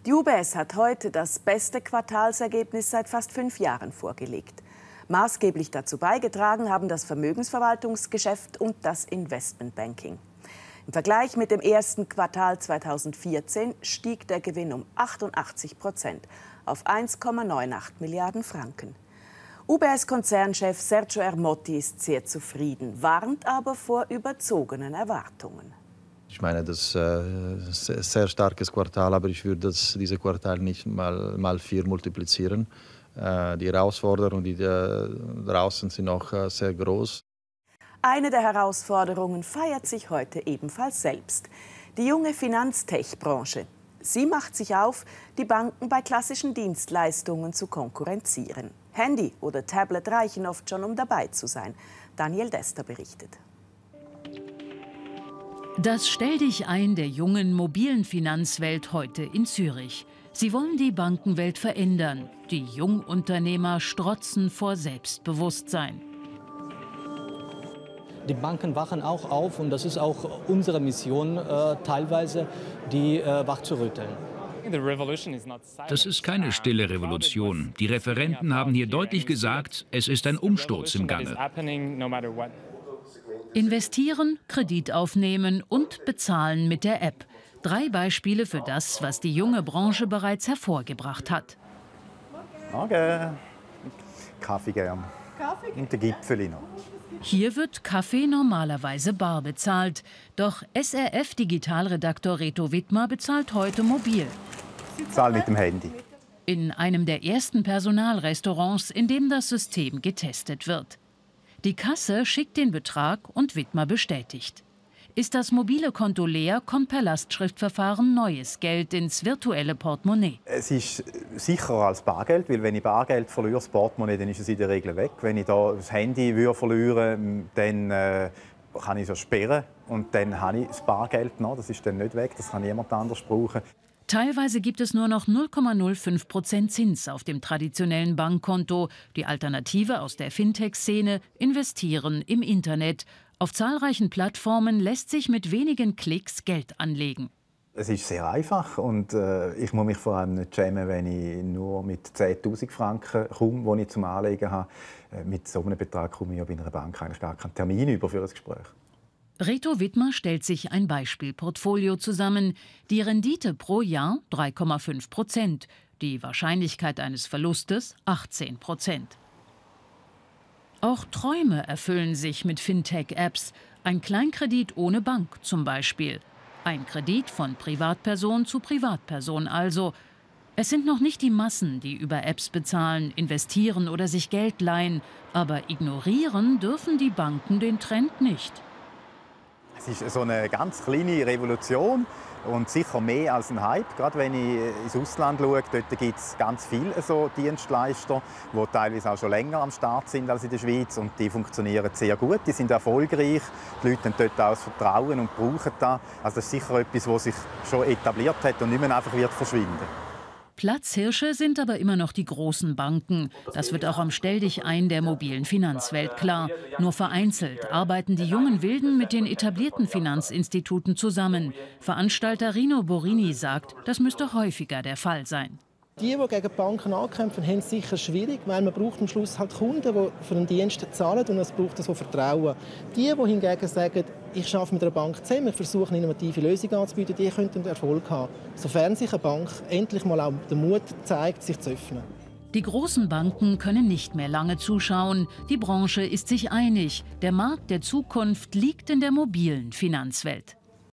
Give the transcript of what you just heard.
Die UBS hat heute das beste Quartalsergebnis seit fast 5 Jahren vorgelegt. Maßgeblich dazu beigetragen haben das Vermögensverwaltungsgeschäft und das Investmentbanking. Im Vergleich mit dem ersten Quartal 2014 stieg der Gewinn um 88% auf 1,98 Milliarden Franken. UBS-Konzernchef Sergio Ermotti ist sehr zufrieden, warnt aber vor überzogenen Erwartungen. Ich meine, das ist ein sehr starkes Quartal, aber ich würde dieses Quartal nicht mal 4 multiplizieren. Die Herausforderungen, die draußen sind, noch sehr groß. Eine der Herausforderungen feiert sich heute ebenfalls selbst. Die junge Finanztech-Branche. Sie macht sich auf, die Banken bei klassischen Dienstleistungen zu konkurrenzieren. Handy oder Tablet reichen oft schon, um dabei zu sein. Daniel Dester berichtet. Das Stelldichein der jungen, mobilen Finanzwelt heute in Zürich. Sie wollen die Bankenwelt verändern. Die Jungunternehmer strotzen vor Selbstbewusstsein. Die Banken wachen auch auf und das ist auch unsere Mission, teilweise die wachzurütteln. Das ist keine stille Revolution. Die Referenten haben hier deutlich gesagt, es ist ein Umsturz im Gange. Investieren, Kredit aufnehmen und bezahlen mit der App. 3 Beispiele für das, was die junge Branche bereits hervorgebracht hat. Morgen. Kaffee gern. Und den Gipfeli noch. Hier wird Kaffee normalerweise bar bezahlt. Doch SRF-Digitalredaktor Reto Wittmer bezahlt heute mobil. Zahl mit dem Handy. In einem der ersten Personalrestaurants, in dem das System getestet wird. Die Kasse schickt den Betrag und Wittmer bestätigt. Ist das mobile Konto leer, kommt per Lastschriftverfahren neues Geld ins virtuelle Portemonnaie. Es ist sicherer als Bargeld, weil wenn ich Bargeld verliere, das Portemonnaie, dann ist es in der Regel weg. Wenn ich da das Handy verliere, dann kann ich es sperren und dann habe ich das Bargeld noch. Das ist dann nicht weg, das kann niemand anders brauchen. Teilweise gibt es nur noch 0,05% Zins auf dem traditionellen Bankkonto. Die Alternative aus der Fintech-Szene: investieren im Internet. Auf zahlreichen Plattformen lässt sich mit wenigen Klicks Geld anlegen. Es ist sehr einfach und ich muss mich vor allem nicht schämen, wenn ich nur mit 10'000 Franken komme, die ich zum Anlegen habe. Mit so einem Betrag komme ich ja bei einer Bank eigentlich gar keinen Termin über für ein Gespräch. Reto Wittmer stellt sich ein Beispielportfolio zusammen. Die Rendite pro Jahr 3,5%. Die Wahrscheinlichkeit eines Verlustes 18%. Auch Träume erfüllen sich mit Fintech-Apps. Ein Kleinkredit ohne Bank zum Beispiel. Ein Kredit von Privatperson zu Privatperson also. Es sind noch nicht die Massen, die über Apps bezahlen, investieren oder sich Geld leihen. Aber ignorieren dürfen die Banken den Trend nicht. Es ist so eine ganz kleine Revolution und sicher mehr als ein Hype. Gerade wenn ich ins Ausland schaue, dort gibt es ganz viele so Dienstleister, die teilweise auch schon länger am Start sind als in der Schweiz. Und die funktionieren sehr gut, die sind erfolgreich. Die Leute haben dort auch das Vertrauen und brauchen das. Also das ist sicher etwas, was sich schon etabliert hat und nicht mehr einfach wird verschwinden. Platzhirsche sind aber immer noch die großen Banken. Das wird auch am Stelldichein der mobilen Finanzwelt klar. Nur vereinzelt arbeiten die jungen Wilden mit den etablierten Finanzinstituten zusammen. Veranstalter Rino Borini sagt, das müsste häufiger der Fall sein. Die gegen Banken ankämpfen, haben es sicher schwierig, weil man braucht am Schluss halt Kunden, die für einen Dienst zahlen, und es braucht so Vertrauen. Die hingegen sagen, ich arbeite mit einer Bank zusammen, ich versuche eine innovative Lösung anzubieten, die könnten Erfolg haben, sofern sich eine Bank endlich mal auch den Mut zeigt, sich zu öffnen. Die großen Banken können nicht mehr lange zuschauen. Die Branche ist sich einig, der Markt der Zukunft liegt in der mobilen Finanzwelt.